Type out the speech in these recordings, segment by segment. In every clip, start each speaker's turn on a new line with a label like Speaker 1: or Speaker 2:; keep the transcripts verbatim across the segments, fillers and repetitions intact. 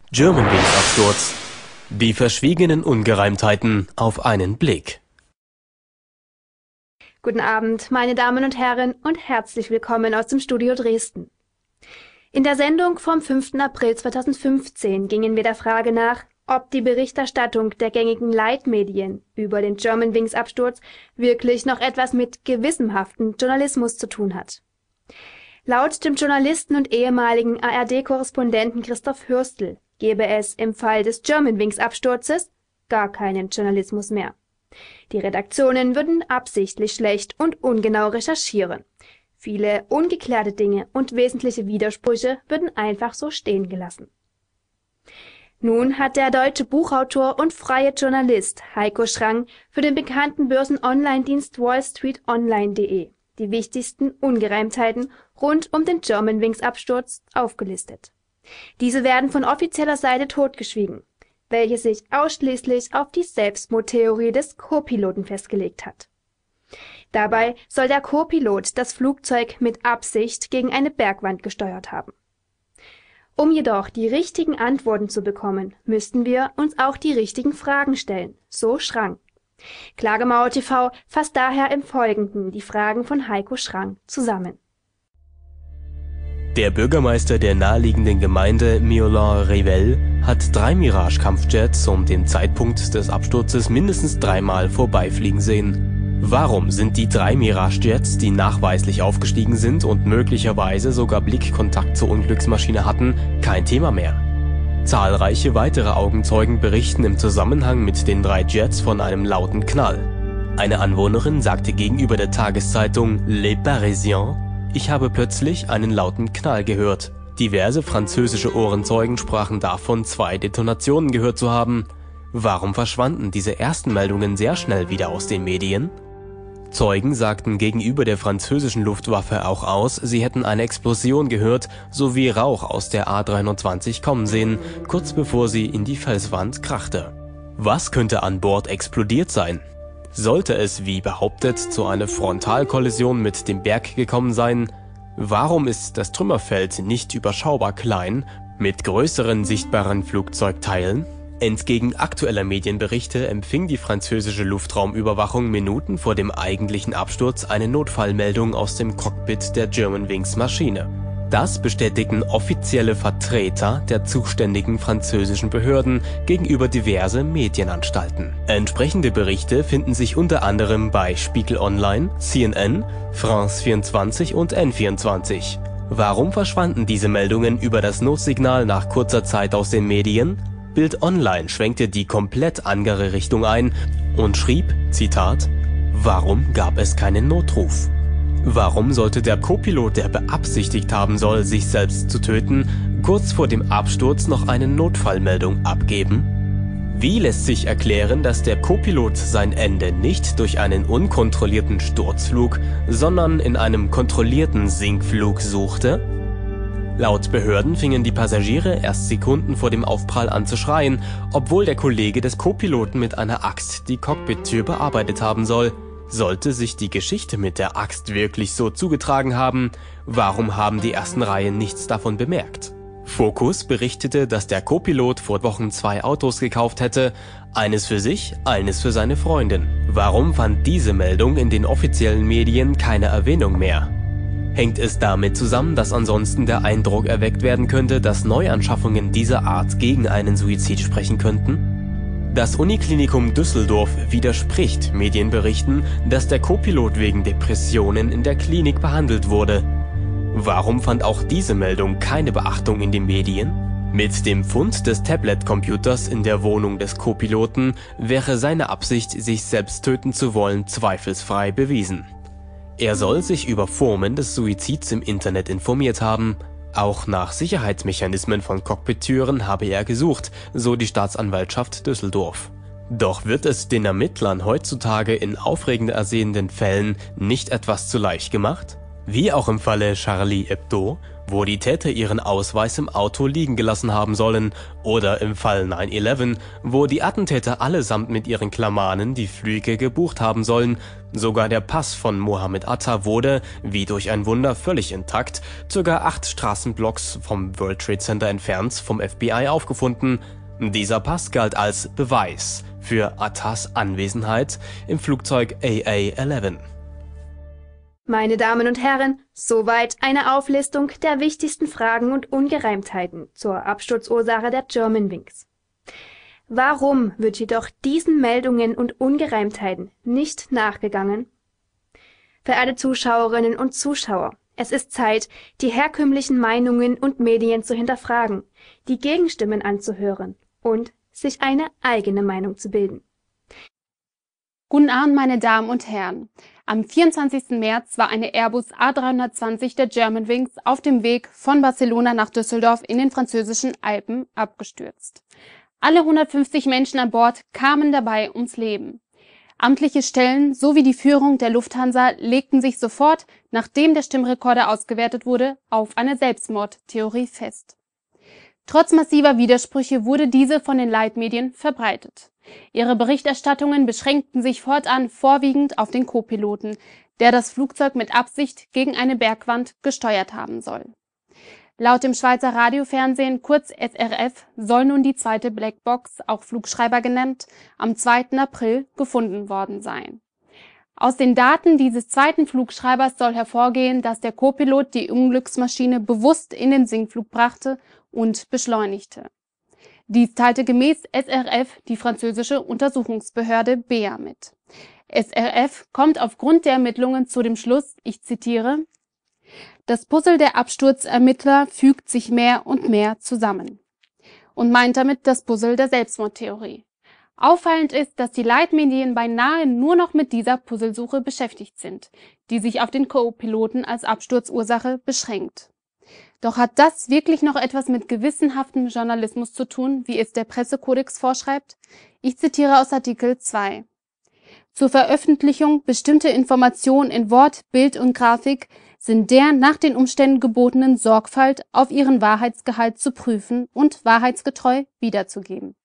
Speaker 1: Germanwings-Absturz. Die verschwiegenen Ungereimtheiten auf einen Blick.
Speaker 2: Guten Abend, meine Damen und Herren, und herzlich willkommen aus dem Studio Dresden. In der Sendung vom fünften April zweitausendfünfzehn gingen wir der Frage nach, ob die Berichterstattung der gängigen Leitmedien über den Germanwings-Absturz wirklich noch etwas mit gewissenhaftem Journalismus zu tun hat. Laut dem Journalisten und ehemaligen A R D-Korrespondenten Christoph Hürstl gäbe es im Fall des Germanwings-Absturzes gar keinen Journalismus mehr. Die Redaktionen würden absichtlich schlecht und ungenau recherchieren. Viele ungeklärte Dinge und wesentliche Widersprüche würden einfach so stehen gelassen. Nun hat der deutsche Buchautor und freie Journalist Heiko Schrang für den bekannten Börsen-Online-Dienst wall street online punkt de die wichtigsten Ungereimtheiten rund um den Germanwings-Absturz aufgelistet. Diese werden von offizieller Seite totgeschwiegen, welche sich ausschließlich auf die Selbstmordtheorie des Co-Piloten festgelegt hat. Dabei soll der Co-Pilot das Flugzeug mit Absicht gegen eine Bergwand gesteuert haben. Um jedoch die richtigen Antworten zu bekommen, müssten wir uns auch die richtigen Fragen stellen, so Schrang. Klagemauer T V fasst daher im Folgenden die Fragen von Heiko Schrang zusammen.
Speaker 1: Der Bürgermeister der naheliegenden Gemeinde Miolan-Revel hat drei Mirage-Kampfjets um den Zeitpunkt des Absturzes mindestens dreimal vorbeifliegen sehen. Warum sind die drei Mirage-Jets, die nachweislich aufgestiegen sind und möglicherweise sogar Blickkontakt zur Unglücksmaschine hatten, kein Thema mehr? Zahlreiche weitere Augenzeugen berichten im Zusammenhang mit den drei Jets von einem lauten Knall. Eine Anwohnerin sagte gegenüber der Tageszeitung Le Parisien: Ich habe plötzlich einen lauten Knall gehört. Diverse französische Ohrenzeugen sprachen davon, zwei Detonationen gehört zu haben. Warum verschwanden diese ersten Meldungen sehr schnell wieder aus den Medien? Zeugen sagten gegenüber der französischen Luftwaffe auch aus, sie hätten eine Explosion gehört sowie Rauch aus der A dreihundertzwanzig kommen sehen, kurz bevor sie in die Felswand krachte. Was könnte an Bord explodiert sein? Sollte es, wie behauptet, zu einer Frontalkollision mit dem Berg gekommen sein? Warum ist das Trümmerfeld nicht überschaubar klein, mit größeren sichtbaren Flugzeugteilen? Entgegen aktueller Medienberichte empfing die französische Luftraumüberwachung Minuten vor dem eigentlichen Absturz eine Notfallmeldung aus dem Cockpit der Germanwings-Maschine. Das bestätigten offizielle Vertreter der zuständigen französischen Behörden gegenüber diverse Medienanstalten. Entsprechende Berichte finden sich unter anderem bei Spiegel Online, C N N, France vierundzwanzig und N vierundzwanzig. Warum verschwanden diese Meldungen über das Notsignal nach kurzer Zeit aus den Medien? Bild Online schwenkte die komplett andere Richtung ein und schrieb, Zitat, Warum gab es keinen Notruf? Warum sollte der Co-Pilot, der beabsichtigt haben soll, sich selbst zu töten, kurz vor dem Absturz noch eine Notfallmeldung abgeben? Wie lässt sich erklären, dass der Co-Pilot sein Ende nicht durch einen unkontrollierten Sturzflug, sondern in einem kontrollierten Sinkflug suchte? Laut Behörden fingen die Passagiere erst Sekunden vor dem Aufprall an zu schreien, obwohl der Kollege des Co-Piloten mit einer Axt die Cockpittür bearbeitet haben soll. Sollte sich die Geschichte mit der Axt wirklich so zugetragen haben, warum haben die ersten Reihen nichts davon bemerkt? Focus berichtete, dass der Co-Pilot vor Wochen zwei Autos gekauft hätte, eines für sich, eines für seine Freundin. Warum fand diese Meldung in den offiziellen Medien keine Erwähnung mehr? Hängt es damit zusammen, dass ansonsten der Eindruck erweckt werden könnte, dass Neuanschaffungen dieser Art gegen einen Suizid sprechen könnten? Das Uniklinikum Düsseldorf widerspricht Medienberichten, dass der Co-Pilot wegen Depressionen in der Klinik behandelt wurde. Warum fand auch diese Meldung keine Beachtung in den Medien? Mit dem Fund des Tablet-Computers in der Wohnung des Co-Piloten wäre seine Absicht, sich selbst töten zu wollen, zweifelsfrei bewiesen. Er soll sich über Formen des Suizids im Internet informiert haben. Auch nach Sicherheitsmechanismen von Cockpittüren habe er gesucht, so die Staatsanwaltschaft Düsseldorf. Doch wird es den Ermittlern heutzutage in aufregend ersehenden Fällen nicht etwas zu leicht gemacht? Wie auch im Falle Charlie Hebdo wo die Täter ihren Ausweis im Auto liegen gelassen haben sollen, oder im Fall neun elf, wo die Attentäter allesamt mit ihren Klamanen die Flüge gebucht haben sollen. Sogar der Pass von Mohammed Atta wurde, wie durch ein Wunder, völlig intakt, ca. acht Straßenblocks vom World Trade Center entfernt vom F B I aufgefunden. Dieser Pass galt als Beweis für Attas Anwesenheit im Flugzeug A A elf.
Speaker 2: Meine Damen und Herren, soweit eine Auflistung der wichtigsten Fragen und Ungereimtheiten zur Absturzursache der Germanwings. Warum wird jedoch diesen Meldungen und Ungereimtheiten nicht nachgegangen? Verehrte Zuschauerinnen und Zuschauer, es ist Zeit, die herkömmlichen Meinungen und Medien zu hinterfragen, die Gegenstimmen anzuhören und sich eine eigene Meinung zu bilden.
Speaker 3: Guten Abend, meine Damen und Herren. Am vierundzwanzigsten März war eine Airbus A dreihundertzwanzig der Germanwings auf dem Weg von Barcelona nach Düsseldorf in den französischen Alpen abgestürzt. Alle hundertfünfzig Menschen an Bord kamen dabei ums Leben. Amtliche Stellen sowie die Führung der Lufthansa legten sich sofort, nachdem der Stimmrekorder ausgewertet wurde, auf eine Selbstmordtheorie fest. Trotz massiver Widersprüche wurde diese von den Leitmedien verbreitet. Ihre Berichterstattungen beschränkten sich fortan vorwiegend auf den Co-Piloten, der das Flugzeug mit Absicht gegen eine Bergwand gesteuert haben soll. Laut dem Schweizer Radiofernsehen, kurz S R F, soll nun die zweite Blackbox, auch Flugschreiber genannt, am zweiten April gefunden worden sein. Aus den Daten dieses zweiten Flugschreibers soll hervorgehen, dass der Co-Pilot die Unglücksmaschine bewusst in den Sinkflug brachte und beschleunigte. Dies teilte gemäß S R F die französische Untersuchungsbehörde B A mit. S R F kommt aufgrund der Ermittlungen zu dem Schluss, ich zitiere: Das Puzzle der Absturzermittler fügt sich mehr und mehr zusammen, und meint damit das Puzzle der Selbstmordtheorie. Auffallend ist, dass die Leitmedien beinahe nur noch mit dieser Puzzlesuche beschäftigt sind, die sich auf den Co-Piloten als Absturzursache beschränkt. Doch hat das wirklich noch etwas mit gewissenhaftem Journalismus zu tun, wie es der Pressekodex vorschreibt? Ich zitiere aus Artikel zwei. Zur Veröffentlichung bestimmter Informationen in Wort, Bild und Grafik sind der nach den Umständen gebotenen Sorgfalt auf ihren Wahrheitsgehalt zu prüfen und wahrheitsgetreu wiederzugeben.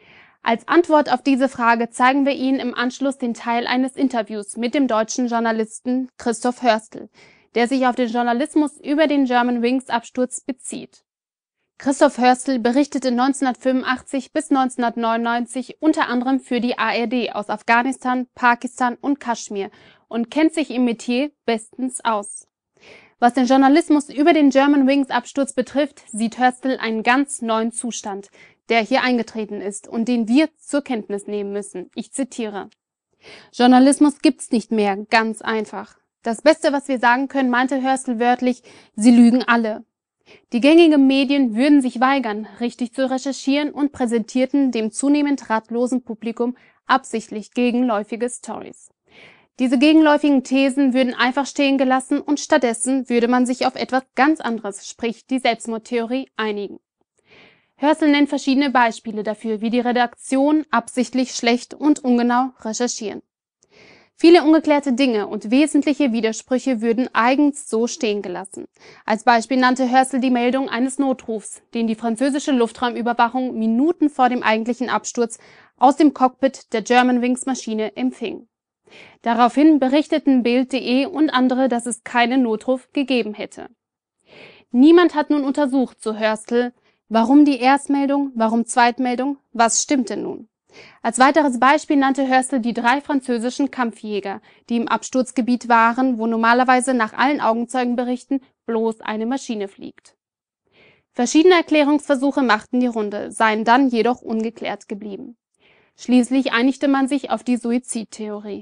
Speaker 3: Als Antwort auf diese Frage zeigen wir Ihnen im Anschluss den Teil eines Interviews mit dem deutschen Journalisten Christoph Hörstel, der sich auf den Journalismus über den Germanwings-Absturz bezieht. Christoph Hörstel berichtete neunzehnhundertfünfundachtzig bis neunzehnhundertneunundneunzig unter anderem für die A R D aus Afghanistan, Pakistan und Kaschmir und kennt sich im Metier bestens aus. Was den Journalismus über den Germanwings-Absturz betrifft, sieht Hörstel einen ganz neuen Zustand, der hier eingetreten ist und den wir zur Kenntnis nehmen müssen. Ich zitiere: Journalismus gibt's nicht mehr, ganz einfach. Das Beste, was wir sagen können, meinte Hörstel wörtlich, sie lügen alle. Die gängigen Medien würden sich weigern, richtig zu recherchieren und präsentierten dem zunehmend ratlosen Publikum absichtlich gegenläufige Stories. Diese gegenläufigen Thesen würden einfach stehen gelassen und stattdessen würde man sich auf etwas ganz anderes, sprich die Selbstmordtheorie, einigen. Hörstel nennt verschiedene Beispiele dafür, wie die Redaktion absichtlich schlecht und ungenau recherchieren. Viele ungeklärte Dinge und wesentliche Widersprüche würden eigens so stehen gelassen. Als Beispiel nannte Hörstel die Meldung eines Notrufs, den die französische Luftraumüberwachung Minuten vor dem eigentlichen Absturz aus dem Cockpit der Germanwings-Maschine empfing. Daraufhin berichteten Bild punkt de und andere, dass es keinen Notruf gegeben hätte. Niemand hat nun untersucht, so Hörstel, warum die Erstmeldung, warum Zweitmeldung, was stimmte nun? Als weiteres Beispiel nannte Hörstel die drei französischen Kampfjäger, die im Absturzgebiet waren, wo normalerweise nach allen Augenzeugenberichten bloß eine Maschine fliegt. Verschiedene Erklärungsversuche machten die Runde, seien dann jedoch ungeklärt geblieben. Schließlich einigte man sich auf die Suizidtheorie.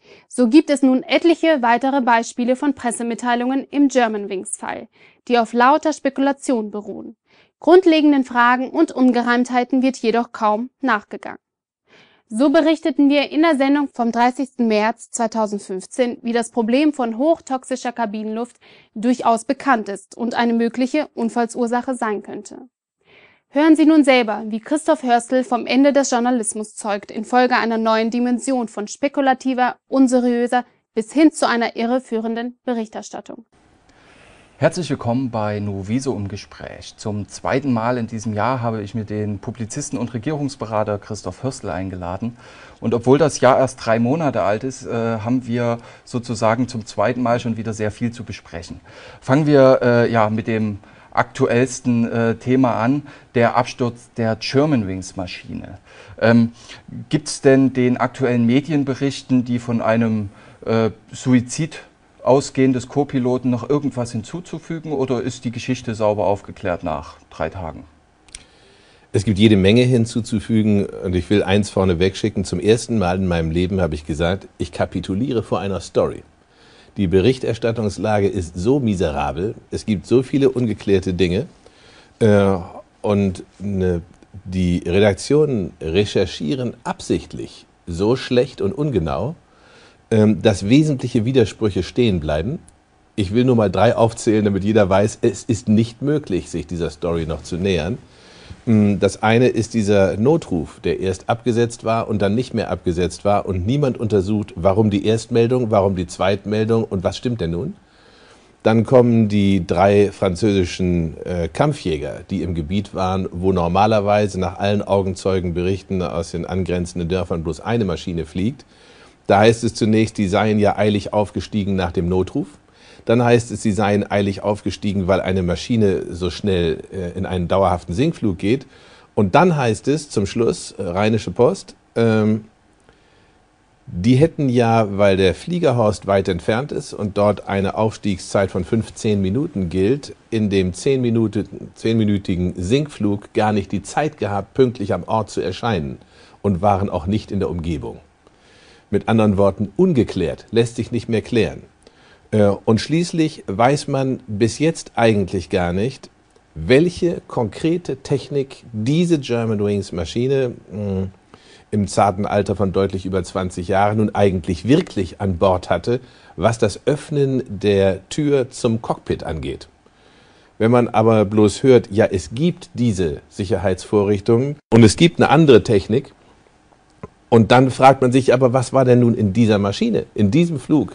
Speaker 3: So gibt es nun etliche weitere Beispiele von Pressemitteilungen im Germanwings-Fall, die auf lauter Spekulation beruhen. Grundlegenden Fragen und Ungereimtheiten wird jedoch kaum nachgegangen. So berichteten wir in der Sendung vom dreißigsten März zweitausendfünfzehn, wie das Problem von hochtoxischer Kabinenluft durchaus bekannt ist und eine mögliche Unfallsursache sein könnte. Hören Sie nun selber, wie Christoph Hörstel vom Ende des Journalismus zeugt, infolge einer neuen Dimension von spekulativer, unseriöser bis hin zu einer irreführenden Berichterstattung.
Speaker 4: Herzlich willkommen bei Noviso im Gespräch. Zum zweiten Mal in diesem Jahr habe ich mir den Publizisten und Regierungsberater Christoph Hürstl eingeladen. Und obwohl das Jahr erst drei Monate alt ist, äh, haben wir sozusagen zum zweiten Mal schon wieder sehr viel zu besprechen. Fangen wir äh, ja, mit dem aktuellsten äh, Thema an, der Absturz der Germanwings-Maschine. Ähm, Gibt es denn den aktuellen Medienberichten, die von einem äh, Suizid ausgehend des Co-Piloten noch irgendwas hinzuzufügen, oder ist die Geschichte sauber aufgeklärt nach drei Tagen?
Speaker 5: Es gibt jede Menge hinzuzufügen und ich will eins vorneweg schicken. Zum ersten Mal in meinem Leben habe ich gesagt, ich kapituliere vor einer Story. Die Berichterstattungslage ist so miserabel, es gibt so viele ungeklärte Dinge äh, und ne, die Redaktionen recherchieren absichtlich so schlecht und ungenau, dass wesentliche Widersprüche stehen bleiben. Ich will nur mal drei aufzählen, damit jeder weiß, es ist nicht möglich, sich dieser Story noch zu nähern. Das eine ist dieser Notruf, der erst abgesetzt war und dann nicht mehr abgesetzt war und niemand untersucht, warum die Erstmeldung, warum die Zweitmeldung und was stimmt denn nun? Dann kommen die drei französischen äh, Kampfjäger, die im Gebiet waren, wo normalerweise nach allen Augenzeugenberichten aus den angrenzenden Dörfern bloß eine Maschine fliegt. Da heißt es zunächst, die seien ja eilig aufgestiegen nach dem Notruf. Dann heißt es, sie seien eilig aufgestiegen, weil eine Maschine so schnell äh, in einen dauerhaften Sinkflug geht. Und dann heißt es zum Schluss, äh, Rheinische Post, ähm, die hätten ja, weil der Fliegerhorst weit entfernt ist und dort eine Aufstiegszeit von fünfzehn Minuten gilt, in dem zehnminütigen Sinkflug gar nicht die Zeit gehabt, pünktlich am Ort zu erscheinen und waren auch nicht in der Umgebung. Mit anderen Worten, ungeklärt, lässt sich nicht mehr klären. Und schließlich weiß man bis jetzt eigentlich gar nicht, welche konkrete Technik diese Germanwings-Maschine im zarten Alter von deutlich über zwanzig Jahren nun eigentlich wirklich an Bord hatte, was das Öffnen der Tür zum Cockpit angeht. Wenn man aber bloß hört, ja, es gibt diese Sicherheitsvorrichtungen und es gibt eine andere Technik, und dann fragt man sich aber, was war denn nun in dieser Maschine, in diesem Flug?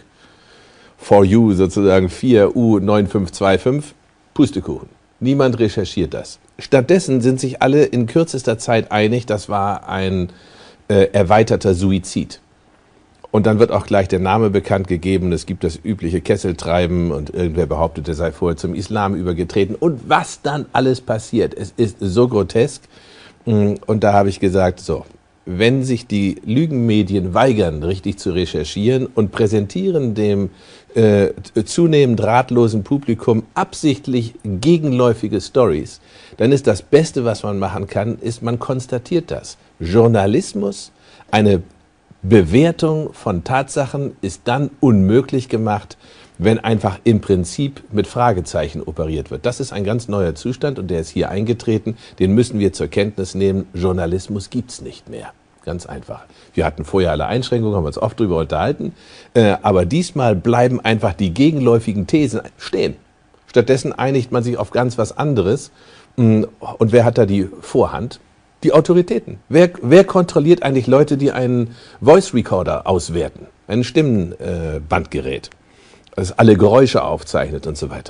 Speaker 5: For you sozusagen vier U neun fünf zwei fünf, Pustekuchen. Niemand recherchiert das. Stattdessen sind sich alle in kürzester Zeit einig, das war ein äh, erweiterter Suizid. Und dann wird auch gleich der Name bekannt gegeben, es gibt das übliche Kesseltreiben und irgendwer behauptet, er sei vorher zum Islam übergetreten. Und was dann alles passiert, es ist so grotesk. Und da habe ich gesagt, so, wenn sich die Lügenmedien weigern, richtig zu recherchieren und präsentieren dem äh, zunehmend ratlosen Publikum absichtlich gegenläufige Stories, dann ist das Beste, was man machen kann, ist, man konstatiert das. Journalismus, eine Bewertung von Tatsachen ist dann unmöglich gemacht, wenn einfach im Prinzip mit Fragezeichen operiert wird. Das ist ein ganz neuer Zustand und der ist hier eingetreten. Den müssen wir zur Kenntnis nehmen. Journalismus gibt's nicht mehr. Ganz einfach. Wir hatten vorher alle Einschränkungen, haben uns oft darüber unterhalten. Äh, aber diesmal bleiben einfach die gegenläufigen Thesen stehen. Stattdessen einigt man sich auf ganz was anderes. Und wer hat da die Vorhand? Die Autoritäten. Wer, wer kontrolliert eigentlich Leute, die einen Voice Recorder auswerten? Ein Stimmenbandgerät. Äh, das alle Geräusche aufzeichnet und so weiter.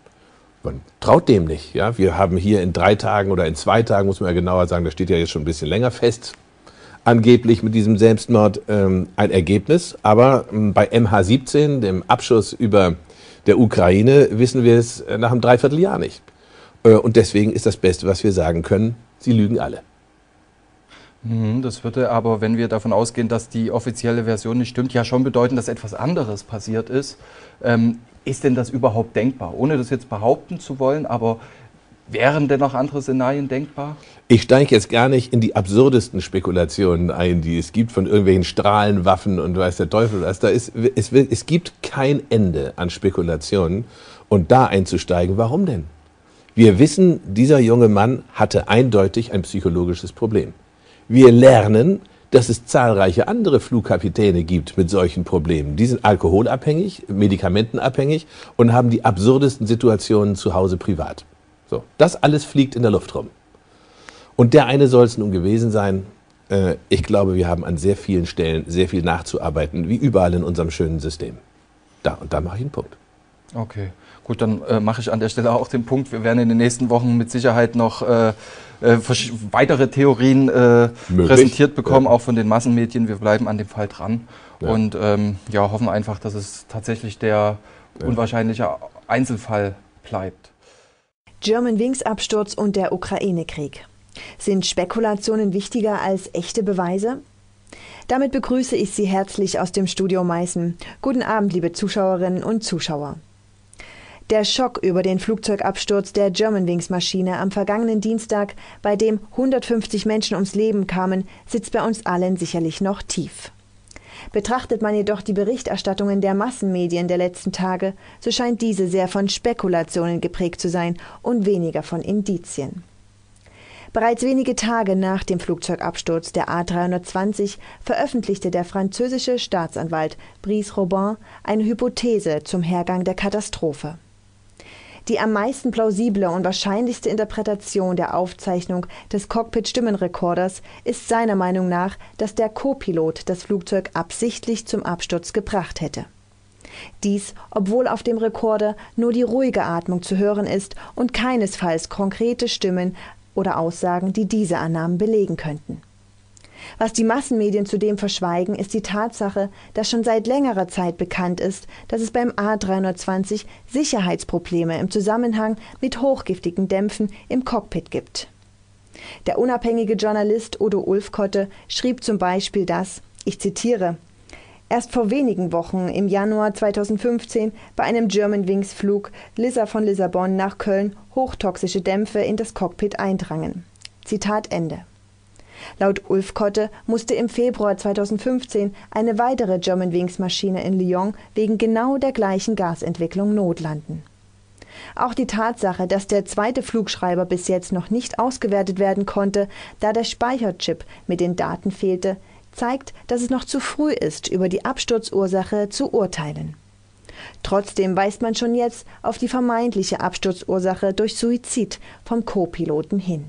Speaker 5: Man traut dem nicht. Ja? Wir haben hier in drei Tagen oder in zwei Tagen, muss man ja genauer sagen, das steht ja jetzt schon ein bisschen länger fest, angeblich mit diesem Selbstmord ähm, ein Ergebnis. Aber ähm, bei M H siebzehn, dem Abschuss über der Ukraine, wissen wir es nach einem Dreivierteljahr nicht. Äh, und deswegen ist das Beste, was wir sagen können, sie lügen alle.
Speaker 4: Das würde aber, wenn wir davon ausgehen, dass die offizielle Version nicht stimmt, ja schon bedeuten, dass etwas anderes passiert ist. Ähm, ist denn das überhaupt denkbar? Ohne das jetzt behaupten zu wollen, aber wären denn noch andere Szenarien denkbar?
Speaker 5: Ich steige jetzt gar nicht in die absurdesten Spekulationen ein, die es gibt von irgendwelchen Strahlenwaffen und weiß der Teufel was. Da ist, es, es gibt kein Ende an Spekulationen und da einzusteigen, warum denn? Wir wissen, dieser junge Mann hatte eindeutig ein psychologisches Problem. Wir lernen, dass es zahlreiche andere Flugkapitäne gibt mit solchen Problemen. Die sind alkoholabhängig, medikamentenabhängig und haben die absurdesten Situationen zu Hause privat. So, das alles fliegt in der Luft rum. Und der eine soll es nun gewesen sein. Äh, ich glaube, wir haben an sehr vielen Stellen sehr viel nachzuarbeiten, wie überall in unserem schönen System. Da und da mache ich einen Punkt.
Speaker 4: Okay, gut, dann äh, mache ich an der Stelle auch den Punkt. Wir werden in den nächsten Wochen mit Sicherheit noch äh, äh, weitere Theorien äh, präsentiert bekommen, ja. Auch von den Massenmedien. Wir bleiben an dem Fall dran ja. und ähm, ja, hoffen einfach, dass es tatsächlich der ja. unwahrscheinliche Einzelfall bleibt.
Speaker 6: Germanwings-Absturz und der Ukraine-Krieg. Sind Spekulationen wichtiger als echte Beweise? Damit begrüße ich Sie herzlich aus dem Studio Meißen. Guten Abend, liebe Zuschauerinnen und Zuschauer. Der Schock über den Flugzeugabsturz der Germanwings-Maschine am vergangenen Dienstag, bei dem hundertfünfzig Menschen ums Leben kamen, sitzt bei uns allen sicherlich noch tief. Betrachtet man jedoch die Berichterstattungen der Massenmedien der letzten Tage, so scheint diese sehr von Spekulationen geprägt zu sein und weniger von Indizien. Bereits wenige Tage nach dem Flugzeugabsturz der A dreihundertzwanzig veröffentlichte der französische Staatsanwalt Brice Robin eine Hypothese zum Hergang der Katastrophe. Die am meisten plausible und wahrscheinlichste Interpretation der Aufzeichnung des Cockpit-Stimmenrekorders ist seiner Meinung nach, dass der Co-Pilot das Flugzeug absichtlich zum Absturz gebracht hätte. Dies, obwohl auf dem Rekorder nur die ruhige Atmung zu hören ist und keinesfalls konkrete Stimmen oder Aussagen, die diese Annahmen belegen könnten. Was die Massenmedien zudem verschweigen, ist die Tatsache, dass schon seit längerer Zeit bekannt ist, dass es beim A dreihundertzwanzig Sicherheitsprobleme im Zusammenhang mit hochgiftigen Dämpfen im Cockpit gibt. Der unabhängige Journalist Udo Ulfkotte schrieb zum Beispiel, dass, ich zitiere, erst vor wenigen Wochen im Januar zweitausendfünfzehn bei einem Germanwings-Flug Lissa von Lissabon nach Köln hochtoxische Dämpfe in das Cockpit eindrangen. Zitat Ende. Laut Ulfkotte musste im Februar zweitausendfünfzehn eine weitere Germanwings-Maschine in Lyon wegen genau der gleichen Gasentwicklung notlanden. Auch die Tatsache, dass der zweite Flugschreiber bis jetzt noch nicht ausgewertet werden konnte, da der Speicherchip mit den Daten fehlte, zeigt, dass es noch zu früh ist, über die Absturzursache zu urteilen. Trotzdem weist man schon jetzt auf die vermeintliche Absturzursache durch Suizid vom Co-Piloten hin.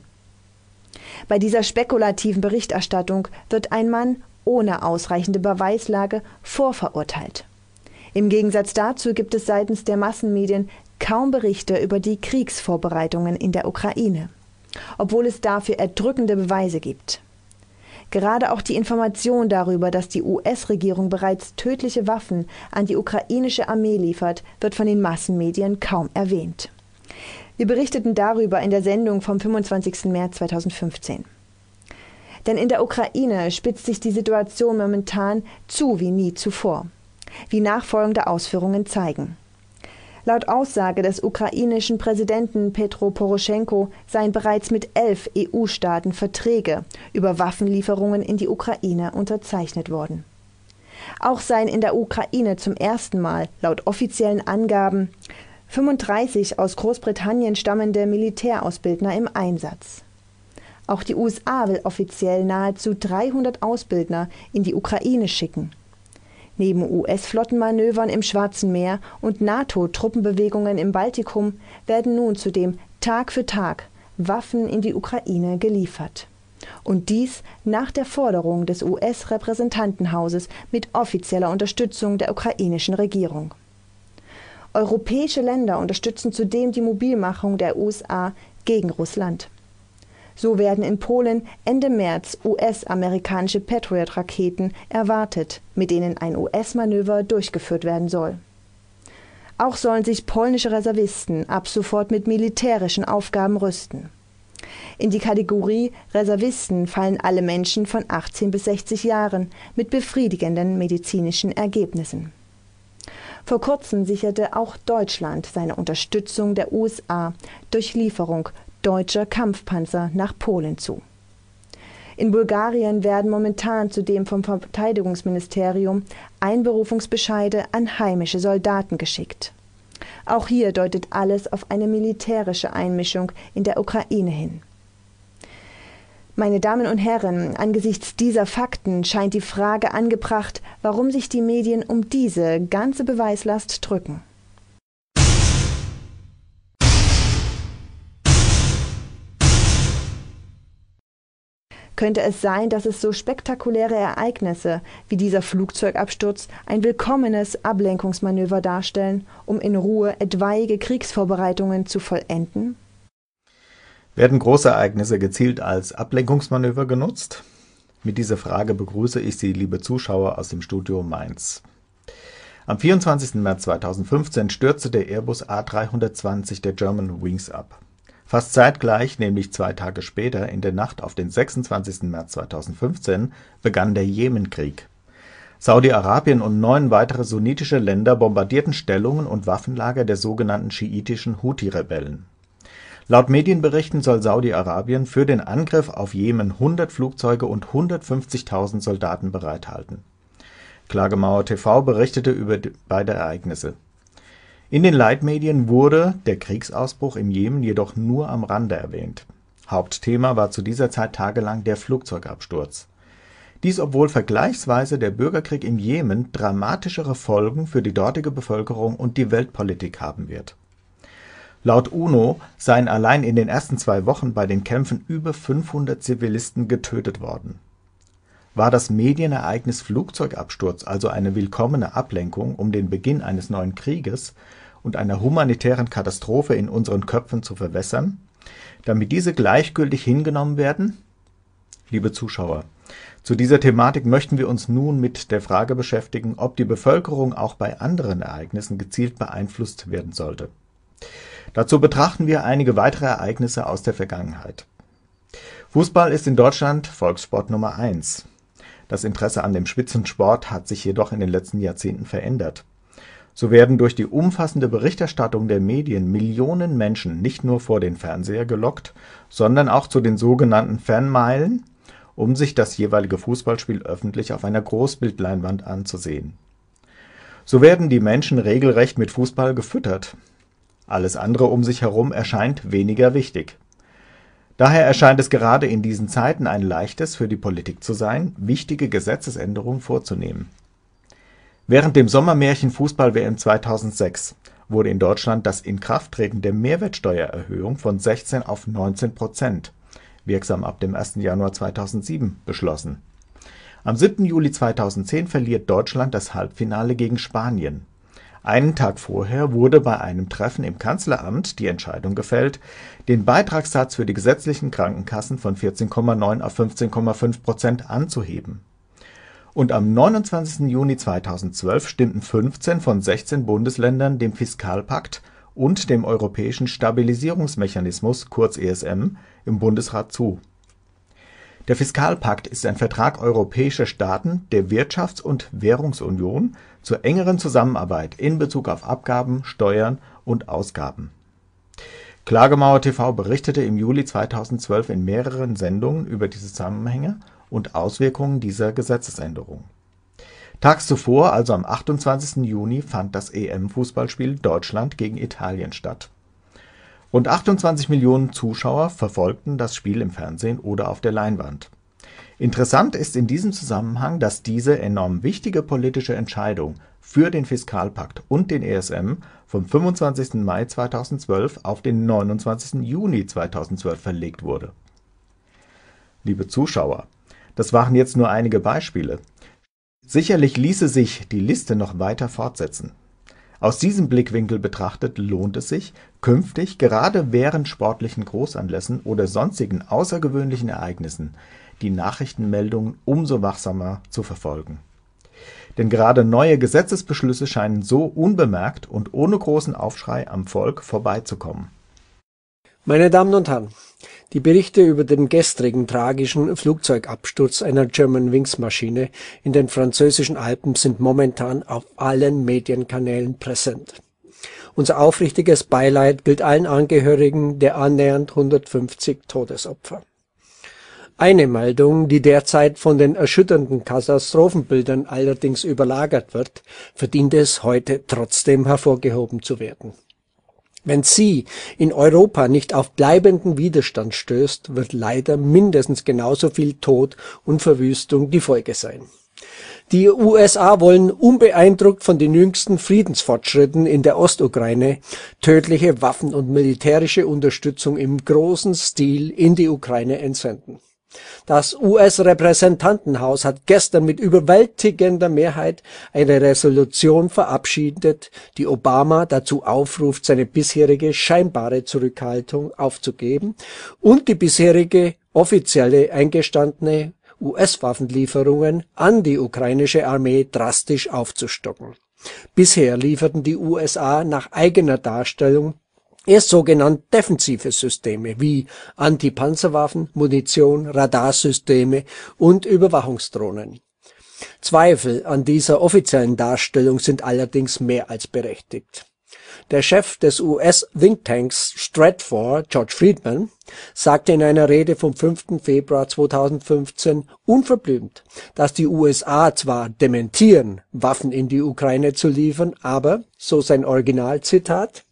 Speaker 6: Bei dieser spekulativen Berichterstattung wird ein Mann ohne ausreichende Beweislage vorverurteilt. Im Gegensatz dazu gibt es seitens der Massenmedien kaum Berichte über die Kriegsvorbereitungen in der Ukraine, obwohl es dafür erdrückende Beweise gibt. Gerade auch die Information darüber, dass die U S-Regierung bereits tödliche Waffen an die ukrainische Armee liefert, wird von den Massenmedien kaum erwähnt. Wir berichteten darüber in der Sendung vom fünfundzwanzigsten März zweitausendfünfzehn. Denn in der Ukraine spitzt sich die Situation momentan zu wie nie zuvor, wie nachfolgende Ausführungen zeigen. Laut Aussage des ukrainischen Präsidenten Petro Poroschenko seien bereits mit elf E U-Staaten Verträge über Waffenlieferungen in die Ukraine unterzeichnet worden. Auch seien in der Ukraine zum ersten Mal, laut offiziellen Angaben, fünfunddreißig aus Großbritannien stammende Militärausbildner im Einsatz. Auch die U S A will offiziell nahezu dreihundert Ausbildner in die Ukraine schicken. Neben U S-Flottenmanövern im Schwarzen Meer und NATO-Truppenbewegungen im Baltikum werden nun zudem Tag für Tag Waffen in die Ukraine geliefert. Und dies nach der Forderung des U S-Repräsentantenhauses mit offizieller Unterstützung der ukrainischen Regierung. Europäische Länder unterstützen zudem die Mobilmachung der U S A gegen Russland. So werden in Polen Ende März U S-amerikanische Patriot-Raketen erwartet, mit denen ein U S-Manöver durchgeführt werden soll. Auch sollen sich polnische Reservisten ab sofort mit militärischen Aufgaben rüsten. In die Kategorie Reservisten fallen alle Menschen von achtzehn bis sechzig Jahren mit befriedigenden medizinischen Ergebnissen. Vor kurzem sicherte auch Deutschland seine Unterstützung der U S A durch Lieferung deutscher Kampfpanzer nach Polen zu. In Bulgarien werden momentan zudem vom Verteidigungsministerium Einberufungsbescheide an heimische Soldaten geschickt. Auch hier deutet alles auf eine militärische Einmischung in der Ukraine hin. Meine Damen und Herren, angesichts dieser Fakten scheint die Frage angebracht, warum sich die Medien um diese ganze Beweislast drücken. könnte es sein, dass es so spektakuläre Ereignisse wie dieser Flugzeugabsturz ein willkommenes Ablenkungsmanöver darstellen, um in Ruhe etwaige Kriegsvorbereitungen zu vollenden?
Speaker 7: Werden Großereignisse gezielt als Ablenkungsmanöver genutzt? Mit dieser Frage begrüße ich Sie, liebe Zuschauer, aus dem Studio Mainz. Am vierundzwanzigsten März zweitausendfünfzehn stürzte der Airbus A dreihundertzwanzig der Germanwings ab. Fast zeitgleich, nämlich zwei Tage später, in der Nacht auf den sechsundzwanzigsten März zweitausendfünfzehn, begann der Jemenkrieg. Saudi-Arabien und neun weitere sunnitische Länder bombardierten Stellungen und Waffenlager der sogenannten schiitischen Houthi-Rebellen. Laut Medienberichten soll Saudi-Arabien für den Angriff auf Jemen hundert Flugzeuge und hundertfünfzigtausend Soldaten bereithalten. Klagemauer T V berichtete über beide Ereignisse. In den Leitmedien wurde der Kriegsausbruch im Jemen jedoch nur am Rande erwähnt. Hauptthema war zu dieser Zeit tagelang der Flugzeugabsturz. Dies, obwohl vergleichsweise der Bürgerkrieg im Jemen dramatischere Folgen für die dortige Bevölkerung und die Weltpolitik haben wird. Laut UNO seien allein in den ersten zwei Wochen bei den Kämpfen über fünfhundert Zivilisten getötet worden. War das Medienereignis Flugzeugabsturz also eine willkommene Ablenkung, um den Beginn eines neuen Krieges und einer humanitären Katastrophe in unseren Köpfen zu verwässern, damit diese gleichgültig hingenommen werden? Liebe Zuschauer, zu dieser Thematik möchten wir uns nun mit der Frage beschäftigen, ob die Bevölkerung auch bei anderen Ereignissen gezielt beeinflusst werden sollte. Dazu betrachten wir einige weitere Ereignisse aus der Vergangenheit. Fußball ist in Deutschland Volkssport Nummer eins. Das Interesse an dem Spitzensport hat sich jedoch in den letzten Jahrzehnten verändert. So werden durch die umfassende Berichterstattung der Medien Millionen Menschen nicht nur vor den Fernseher gelockt, sondern auch zu den sogenannten Fanmeilen, um sich das jeweilige Fußballspiel öffentlich auf einer Großbildleinwand anzusehen. So werden die Menschen regelrecht mit Fußball gefüttert. Alles andere um sich herum erscheint weniger wichtig. Daher erscheint es gerade in diesen Zeiten ein leichtes für die Politik zu sein, wichtige Gesetzesänderungen vorzunehmen. Während dem Sommermärchen Fußball-W M zweitausendsechs wurde in Deutschland das Inkrafttreten der Mehrwertsteuererhöhung von sechzehn auf neunzehn Prozent, wirksam ab dem ersten Januar zweitausendsieben, beschlossen. Am siebten Juli zweitausendzehn verliert Deutschland das Halbfinale gegen Spanien. Einen Tag vorher wurde bei einem Treffen im Kanzleramt die Entscheidung gefällt, den Beitragssatz für die gesetzlichen Krankenkassen von vierzehn Komma neun auf fünfzehn Komma fünf Prozent anzuheben. Und am neunundzwanzigsten Juni zweitausendzwölf stimmten fünfzehn von sechzehn Bundesländern dem Fiskalpakt und dem Europäischen Stabilisierungsmechanismus, kurz E S M, im Bundesrat zu. Der Fiskalpakt ist ein Vertrag europäischer Staaten der Wirtschafts- und Währungsunion zur engeren Zusammenarbeit in Bezug auf Abgaben, Steuern und Ausgaben. Klagemauer T V berichtete im Juli zweitausendzwölf in mehreren Sendungen über die Zusammenhänge und Auswirkungen dieser Gesetzesänderung. Tags zuvor, also am achtundzwanzigsten Juni, fand das E M-Fußballspiel Deutschland gegen Italien statt. Rund achtundzwanzig Millionen Zuschauer verfolgten das Spiel im Fernsehen oder auf der Leinwand. Interessant ist in diesem Zusammenhang, dass diese enorm wichtige politische Entscheidung für den Fiskalpakt und den E S M vom fünfundzwanzigsten Mai zweitausendzwölf auf den neunundzwanzigsten Juni zweitausendzwölf verlegt wurde. Liebe Zuschauer, das waren jetzt nur einige Beispiele. Sicherlich ließe sich die Liste noch weiter fortsetzen. Aus diesem Blickwinkel betrachtet lohnt es sich, künftig gerade während sportlichen Großanlässen oder sonstigen außergewöhnlichen Ereignissen die Nachrichtenmeldungen umso wachsamer zu verfolgen. Denn gerade neue Gesetzesbeschlüsse scheinen so unbemerkt und ohne großen Aufschrei am Volk vorbeizukommen.
Speaker 8: Meine Damen und Herren, die Berichte über den gestrigen tragischen Flugzeugabsturz einer Germanwings-Maschine in den französischen Alpen sind momentan auf allen Medienkanälen präsent. Unser aufrichtiges Beileid gilt allen Angehörigen der annähernd hundertfünfzig Todesopfer. Eine Meldung, die derzeit von den erschütternden Katastrophenbildern allerdings überlagert wird, verdient es heute trotzdem hervorgehoben zu werden. Wenn sie in Europa nicht auf bleibenden Widerstand stößt, wird leider mindestens genauso viel Tod und Verwüstung die Folge sein. Die U S A wollen unbeeindruckt von den jüngsten Friedensfortschritten in der Ostukraine tödliche Waffen und militärische Unterstützung im großen Stil in die Ukraine entsenden. Das U S-Repräsentantenhaus hat gestern mit überwältigender Mehrheit eine Resolution verabschiedet, die Obama dazu aufruft, seine bisherige scheinbare Zurückhaltung aufzugeben und die bisherige offizielle eingestandene U S-Waffenlieferungen an die ukrainische Armee drastisch aufzustocken. Bisher lieferten die U S A nach eigener Darstellung erst sogenannte defensive Systeme wie Antipanzerwaffen, Munition, Radarsysteme und Überwachungsdrohnen. Zweifel an dieser offiziellen Darstellung sind allerdings mehr als berechtigt. Der Chef des U S-Thinktanks Stratfor, George Friedman, sagte in einer Rede vom fünften Februar zweitausendfünfzehn unverblümt, dass die U S A zwar dementieren, Waffen in die Ukraine zu liefern, aber, so sein Originalzitat,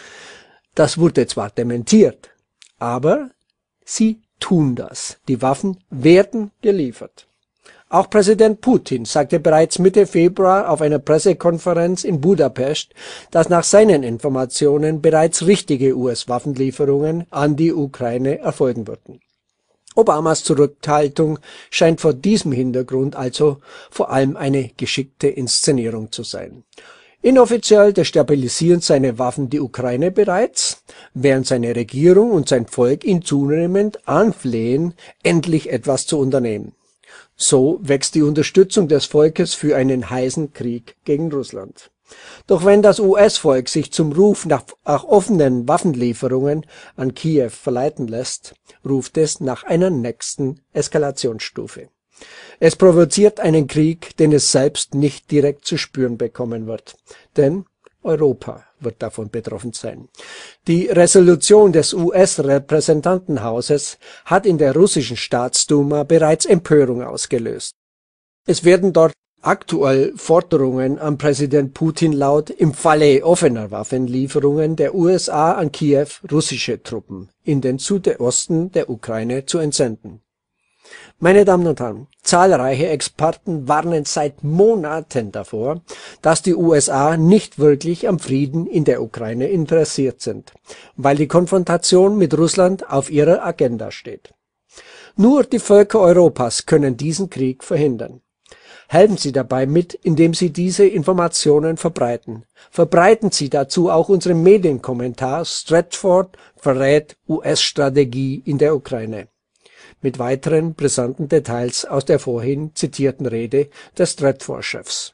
Speaker 8: das wurde zwar dementiert, aber sie tun das. Die Waffen werden geliefert. Auch Präsident Putin sagte bereits Mitte Februar auf einer Pressekonferenz in Budapest, dass nach seinen Informationen bereits richtige U S-Waffenlieferungen an die Ukraine erfolgen würden. Obamas Zurückhaltung scheint vor diesem Hintergrund also vor allem eine geschickte Inszenierung zu sein. Inoffiziell destabilisieren seine Waffen die Ukraine bereits, während seine Regierung und sein Volk ihn zunehmend anflehen, endlich etwas zu unternehmen. So wächst die Unterstützung des Volkes für einen heißen Krieg gegen Russland. Doch wenn das U S-Volk sich zum Ruf nach, nach offenen Waffenlieferungen an Kiew verleiten lässt, ruft es nach einer nächsten Eskalationsstufe. Es provoziert einen Krieg, den es selbst nicht direkt zu spüren bekommen wird. Denn Europa wird davon betroffen sein. Die Resolution des U S-Repräsentantenhauses hat in der russischen Staatsduma bereits Empörung ausgelöst. Es werden dort aktuell Forderungen an Präsident Putin laut, im Falle offener Waffenlieferungen der U S A an Kiew russische Truppen in den Südosten der Ukraine zu entsenden. Meine Damen und Herren, zahlreiche Experten warnen seit Monaten davor, dass die U S A nicht wirklich am Frieden in der Ukraine interessiert sind, weil die Konfrontation mit Russland auf ihrer Agenda steht. Nur die Völker Europas können diesen Krieg verhindern. Helfen Sie dabei mit, indem Sie diese Informationen verbreiten. Verbreiten Sie dazu auch unseren Medienkommentar Stratfor verrät U S-Strategie in der Ukraine. Mit weiteren brisanten Details aus der vorhin zitierten Rede des Stratfor-Chefs.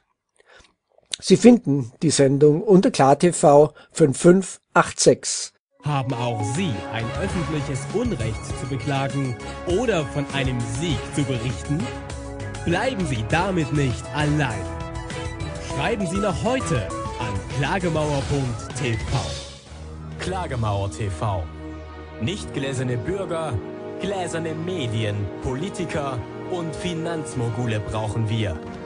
Speaker 8: Sie finden die Sendung unter KlarTV fünf fünf acht sechs.
Speaker 1: Haben auch Sie ein öffentliches Unrecht zu beklagen oder von einem Sieg zu berichten? Bleiben Sie damit nicht allein. Schreiben Sie noch heute an klagemauer punkt t v. Klagemauer T V. Nicht gläserne Bürger, gläserne Medien, Politiker und Finanzmogule brauchen wir.